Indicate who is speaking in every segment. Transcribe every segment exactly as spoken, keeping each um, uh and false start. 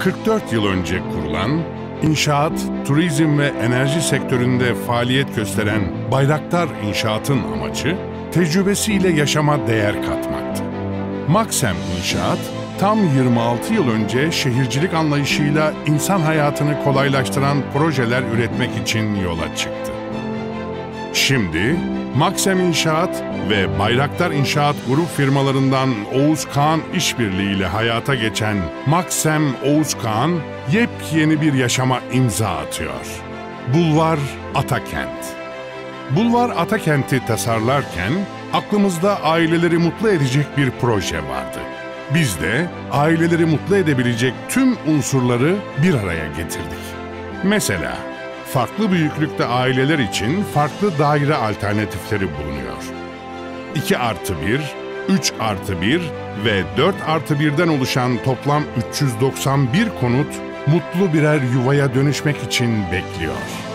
Speaker 1: kırk dört yıl önce kurulan, inşaat, turizm ve enerji sektöründe faaliyet gösteren Bayraktar İnşaat'ın amacı, tecrübesiyle yaşama değer katmaktı. Maksem İnşaat, tam yirmi altı yıl önce şehircilik anlayışıyla insan hayatını kolaylaştıran projeler üretmek için yola çıktı. Şimdi, Maksem İnşaat ve Bayraktar İnşaat grup firmalarından Oğuz Kağan işbirliğiyle hayata geçen Maksem Oğuz Kağan, yepyeni bir yaşama imza atıyor. Bulvar Atakent. Bulvar Atakent'i tasarlarken aklımızda aileleri mutlu edecek bir proje vardı. Biz de aileleri mutlu edebilecek tüm unsurları bir araya getirdik. Mesela farklı büyüklükte aileler için farklı daire alternatifleri bulunuyor. iki artı bir, üç artı bir ve dört artı birden oluşan toplam üç yüz doksan bir konut mutlu birer yuvaya dönüşmek için bekliyor.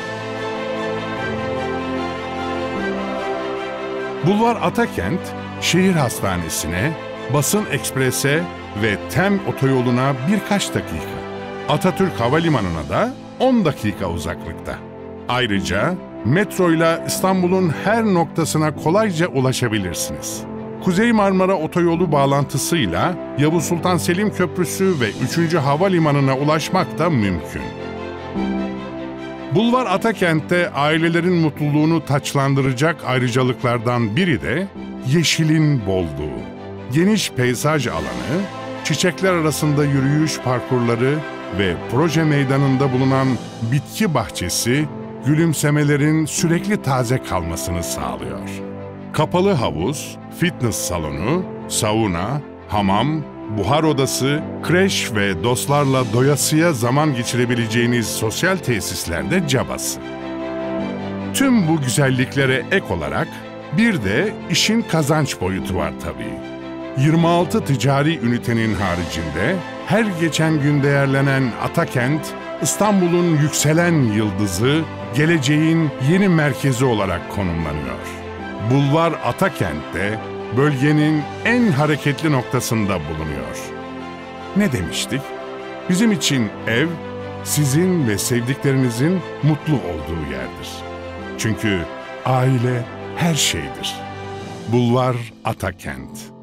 Speaker 1: Bulvar Atakent, şehir hastanesine, Basın Ekspres'e ve Tem otoyoluna birkaç dakika. Atatürk Havalimanı'na da on dakika uzaklıkta. Ayrıca metroyla İstanbul'un her noktasına kolayca ulaşabilirsiniz. Kuzey Marmara Otoyolu bağlantısıyla Yavuz Sultan Selim Köprüsü ve üçüncü Havalimanı'na ulaşmak da mümkün. Bulvar Atakent'te ailelerin mutluluğunu taçlandıracak ayrıcalıklardan biri de yeşilin bolluğu. Geniş peyzaj alanı, çiçekler arasında yürüyüş parkurları ve proje meydanında bulunan bitki bahçesi, gülümsemelerin sürekli taze kalmasını sağlıyor. Kapalı havuz, fitness salonu, sauna, hamam, buhar odası, kreş ve dostlarla doyasıya zaman geçirebileceğiniz sosyal tesislerde cabası. Tüm bu güzelliklere ek olarak bir de işin kazanç boyutu var tabii. yirmi altı ticari ünitenin haricinde her geçen gün değerlenen Atakent, İstanbul'un yükselen yıldızı, geleceğin yeni merkezi olarak konumlanıyor. Bulvar Atakent'te bölgenin en hareketli noktasında bulunuyor. Ne demiştik? Bizim için ev, sizin ve sevdiklerinizin mutlu olduğu yerdir. Çünkü aile her şeydir. Bulvar Atakent.